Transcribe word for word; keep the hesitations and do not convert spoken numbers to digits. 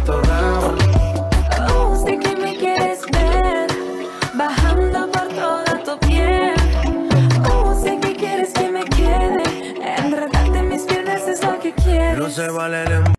tu rabo. Oh, sé que me quieres ver, bajando por toda tu piel. Oh, sé que quieres que me quede, enredarte en mis piernas es lo que quieres. No se vale el